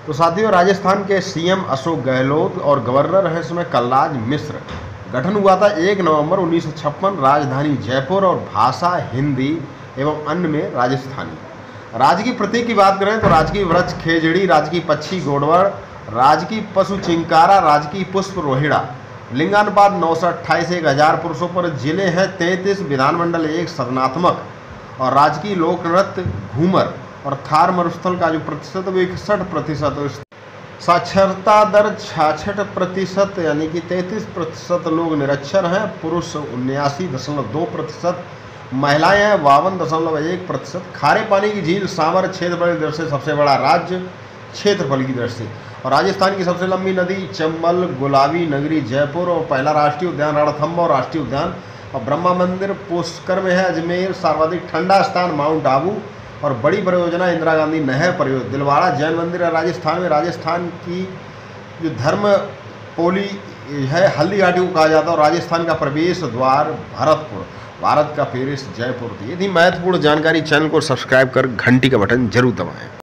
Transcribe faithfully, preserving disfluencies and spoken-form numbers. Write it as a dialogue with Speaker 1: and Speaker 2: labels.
Speaker 1: तो साथियों, राजस्थान के सीएम अशोक गहलोत और गवर्नर हैं इसमें कलराज मिश्र। गठन हुआ था एक नवंबर उन्नीस सौ छप्पन। राजधानी जयपुर और भाषा हिंदी एवं अन्य में राजस्थानी। राजकीय प्रतीक की बात करें तो राजकीय वृक्ष खेजड़ी, राजकीय पक्षी गोडवड़, राजकीय पशु चिंकारा, राजकीय पुष्प रोहिड़ा। लिंगानुपात नौ सौ अट्ठाईस एक हजार पुरुषों पर। जिले हैं तैंतीस, विधानमंडल एक, सदनात्मक और राजकीय लोक नृत्य घूमर। और थार मरुस्थल का जो प्रतिशत वो इकसठ प्रतिशत। साक्षरता दर छियासठ प्रतिशत यानी कि तैंतीस प्रतिशत लोग निरक्षर हैं। पुरुष उन्यासी दशमलव दो प्रतिशत, महिलाएं हैं बावन दशमलव एक प्रतिशत। खारे पानी की झील सावर क्षेत्रफल की दृष्टि से सबसे बड़ा राज्य क्षेत्रफल की दृष्टि। और राजस्थान की सबसे लंबी नदी चंबल, गुलाबी नगरी जयपुर। और पहला राष्ट्रीय उद्यान रणथंभौर राष्ट्रीय उद्यान। और ब्रह्मा मंदिर पुष्कर में है। अजमेर सर्वाधिक ठंडा स्थान माउंट आबू। और बड़ी परियोजना इंदिरा गांधी नहर परियोजना। दिलवाड़ा जैन मंदिर है राजस्थान में। राजस्थान की जो धर्म पोली है हल्दी घाटी को कहा जाता है। और राजस्थान का प्रवेश द्वार भरतपुर, भारत का पेरिस जयपुर थी। यदि महत्वपूर्ण जानकारी, चैनल को सब्सक्राइब कर घंटी का बटन जरूर दबाएं।